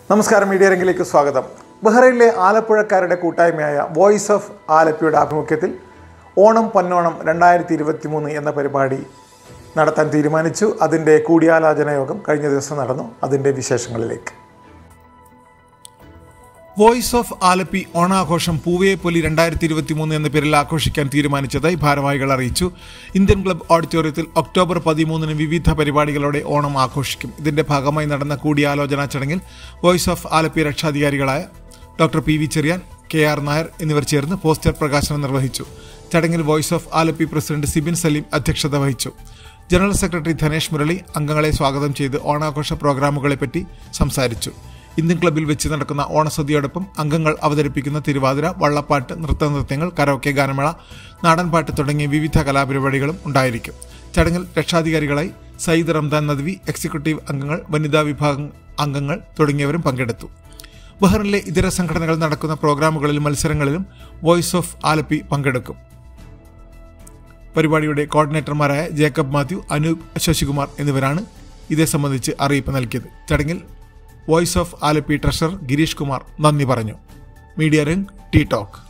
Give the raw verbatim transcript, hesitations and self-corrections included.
നമസ്കാരം, മീഡിയ രംഗിലേക്ക് സ്വാഗതം. ബഹ്റൈനിലെ ആലപ്പുഴക്കാരുടെ കൂട്ടായ്മയായ വോയിസ് ഓഫ് ആലപ്പിയുടെ ആഭിമുഖ്യത്തിൽ ഓണം പൊന്നോണം രണ്ടായിരത്തി ഇരുപത്തി മൂന്ന് എന്ന പരിപാടി നടത്താൻ തീരുമാനിച്ചു. അതിൻ്റെ കൂടിയാലോചന യോഗം കഴിഞ്ഞ ദിവസം നടന്നു. അതിൻ്റെ വിശേഷങ്ങളിലേക്ക്. വോയിസ് ഓഫ് ആലപ്പി ഓണാഘോഷം പൂവേപ്പൊലി രണ്ടായിരത്തി ഇരുപത്തി മൂന്ന് എന്ന പേരിൽ ആഘോഷിക്കാൻ തീരുമാനിച്ചതായി ഭാരവാഹികൾ അറിയിച്ചു. ഇന്ത്യൻ ക്ലബ് ഓഡിറ്റോറിയത്തിൽ ഒക്ടോബർ പതിമൂന്നിന് വിവിധ പരിപാടികളോടെ ഓണം ആഘോഷിക്കും. ഇതിന്റെ ഭാഗമായി നടന്ന കൂടിയാലോചനാ ചടങ്ങിൽ വോയിസ് ഓഫ് ആലപ്പി രക്ഷാധികാരികളായ doctor P V Cherian, K R Nair എന്നിവർ ചേർന്ന് പോസ്റ്റർ പ്രകാശനം നിർവഹിച്ചു. ചടങ്ങിൽ voice of Alleppey president Sibin Saleem അധ്യക്ഷത വഹിച്ചു. ജനറൽ സെക്രട്ടറി ധനേഷ് മുരളി അംഗങ്ങളെ സ്വാഗതം ചെയ്ത് ഓണാഘോഷ പ്രോഗ്രാമുകളെപ്പറ്റി സംസാരിച്ചു. ഇന്ത്യൻ ക്ലബ്ബിൽ വെച്ച് നടക്കുന്ന ഓണസദ്യയോടൊപ്പം അംഗങ്ങൾ അവതരിപ്പിക്കുന്ന തിരുവാതിര, വള്ളപ്പാട്ട്, നൃത്തനൃത്യങ്ങൾ, കരോക്കെ, ഗാനമേള, നാടൻപാട്ട് തുടങ്ങിയ വിവിധ കലാപരിപാടികളും ഉണ്ടായിരിക്കും. ചടങ്ങിൽ രക്ഷാധികാരികളായി സയ്യിദ് റംദാൻ നദ്വി, എക്സിക്യൂട്ടീവ് അംഗങ്ങൾ, വനിതാ വിഭാഗം അംഗങ്ങൾ തുടങ്ങിയവരും പങ്കെടുത്തു. ബഹ്റിനിലെ ഇതര സംഘടനകൾ നടക്കുന്ന പ്രോഗ്രാമുകളിലും മത്സരങ്ങളിലും വോയിസ് ഓഫ് ആലപ്പി പങ്കെടുക്കും. പരിപാടിയുടെ കോർഡിനേറ്റർമാരായ ജേക്കബ് മാത്യു, അനൂപ് ശശികുമാർ എന്നിവരാണ് ഇതേ സംബന്ധിച്ച് അറിയിപ്പ് നൽകിയത്. ചടങ്ങിൽ voice of Alleppey treasurer Girish Kumar നന്ദി പറഞ്ഞു. മീഡിയ രംഗ് ടി ടോക്ക്.